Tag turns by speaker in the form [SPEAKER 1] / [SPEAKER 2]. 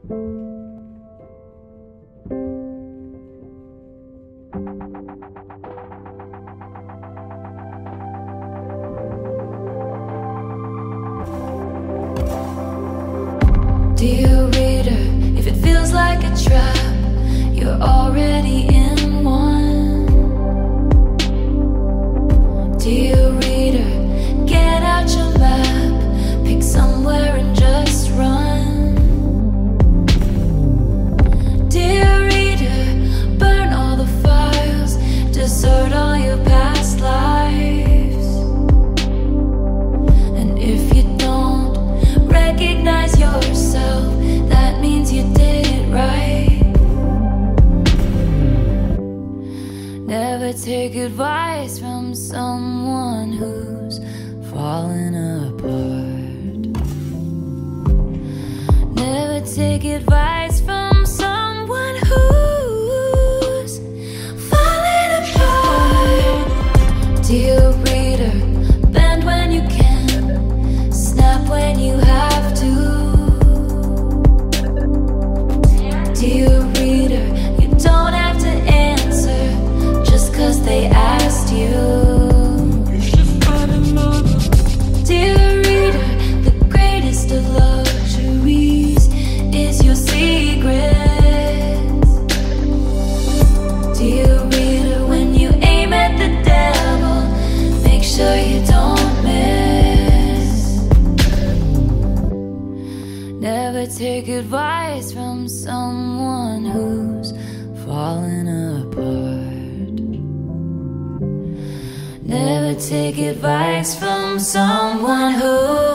[SPEAKER 1] Dear reader, if it feels like a trap, you're already in one. Dear reader, get out your map, pick somewhere and just run. Dear reader, burn all the files, desert all your past lives. And if you don't recognize yourself, that means you did it right. Never take advice from someone who's falling apart. Never take advice from someone who's falling apart. Dear reader, bend when you can, snap when you have to. Dear reader, you don't have to answer just 'cause they asked you. Dear reader, the greatest of luxuries is your secrets. Dear reader, when you aim at the devil, make sure you don't miss. Never take advice from someone who's falling apart. Never take advice from someone who